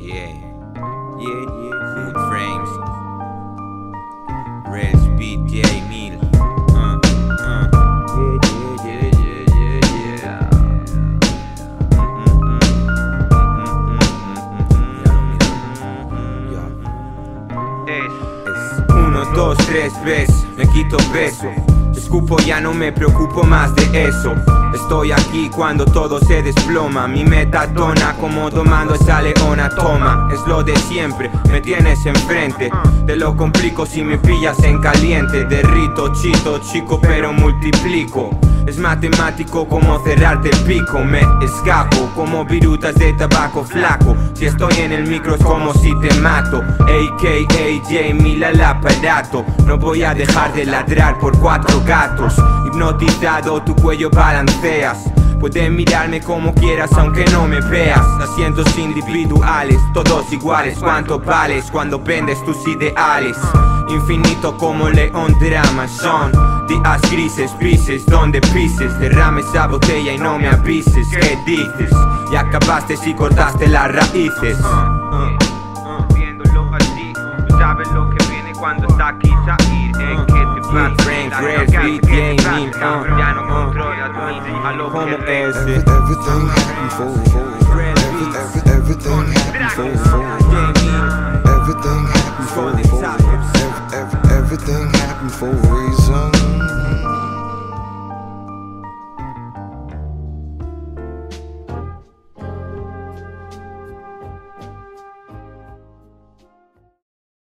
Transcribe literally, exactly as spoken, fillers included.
Yeah, yeah, yeah. Food frames. Res Beat J Mil. Uh, uh. Yeah, yeah, yeah, yeah, yeah. Es uno, dos, tres, ves, me quito peso. Escupo, ya no me preocupo más de eso. Estoy aquí cuando todo se desploma. Mi metatona como domando esa leona. Toma, es lo de siempre, me tienes enfrente. Te lo complico si me pillas en caliente. Derrito, chito, chico, pero multiplico. Es matemático como cerrarte el pico. Me escapo como virutas de tabaco flaco. Si estoy en el micro es como si te mato. A K A J Mil al aparato. No voy a dejar de ladrar por cuatro gatos. Hipnotizado tu cuello balanceas. Puedes mirarme como quieras aunque no me veas. Asientos individuales, todos iguales. ¿Cuánto vales cuando vendes tus ideales? Infinito como león drama. Son días grises, pises donde pises. Derrame esa botella y no me avises. ¿Qué dices? Ya acabaste si cortaste las raíces. Viéndolo así, tú sabes lo que viene cuando está aquí salir. Es que te pasa, Frank, la Res, cagada Beat, que te J Mil, pasa, uh, ya no uh, controlas tú a lo ¿Cómo que es? ves. Every, everything happened for for every, every, everything happened for for everything happened for for every, every, everything happened for a reason.